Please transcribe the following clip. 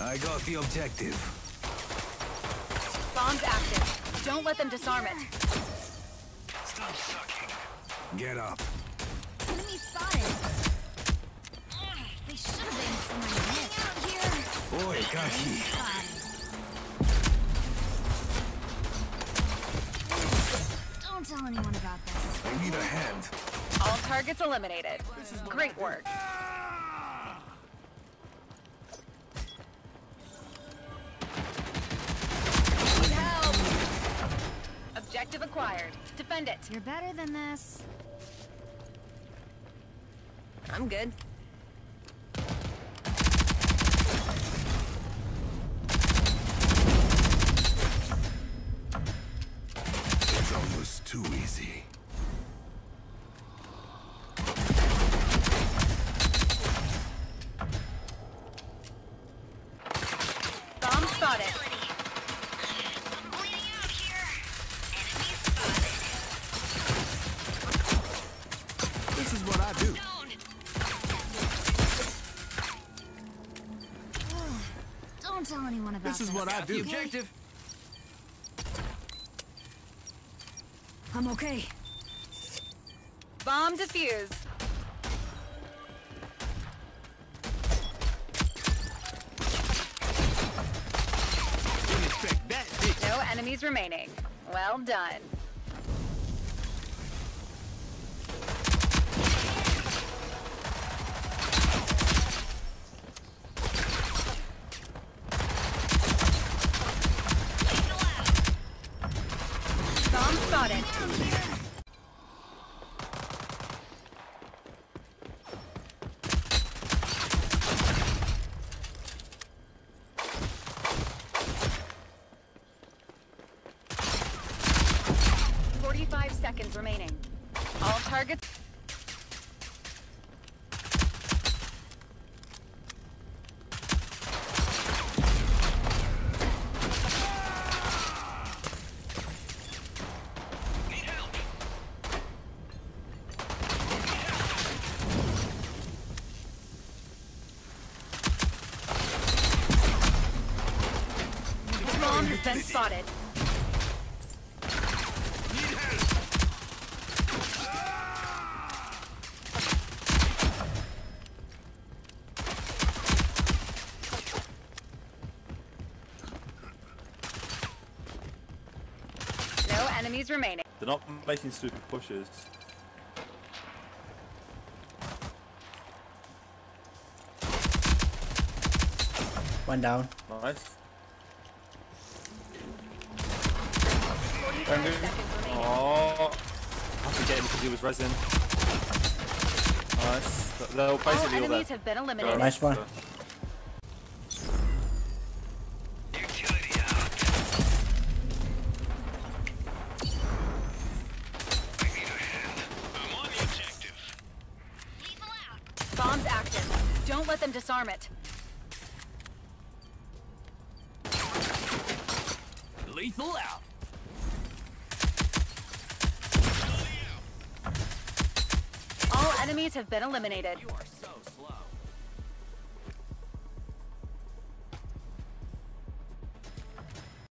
I got the objective. Bomb's active. Don't let them disarm it. Stop sucking. Get up. Enemy spotted. They should have been somewhere out here. Oi, Kaki. Don't tell anyone about this. I need a hand. All targets eliminated. Great work. Need help. Objective acquired. Defend it. You're better than this. I'm good. It's almost too easy. Bomb spotted. This is what I do. Don't tell anyone about This is what I do. Objective. I'm okay. Bomb defused. Didn't expect that, did you? No enemies remaining. Well done. Bomb spotted. 45 seconds remaining. All targets. Bomb has been spotted. No enemies remaining. They're not making stupid pushes. One down. Nice. 45 seconds remaining. Oh, I have to get him because he was resin. Nice. They're All basically all enemies there. have been eliminated. Nice one. Utility out. I need a hand. I'm on the objective. Bomb's active. Don't let them disarm it. Lethal out. All enemies have been eliminated. You are so slow.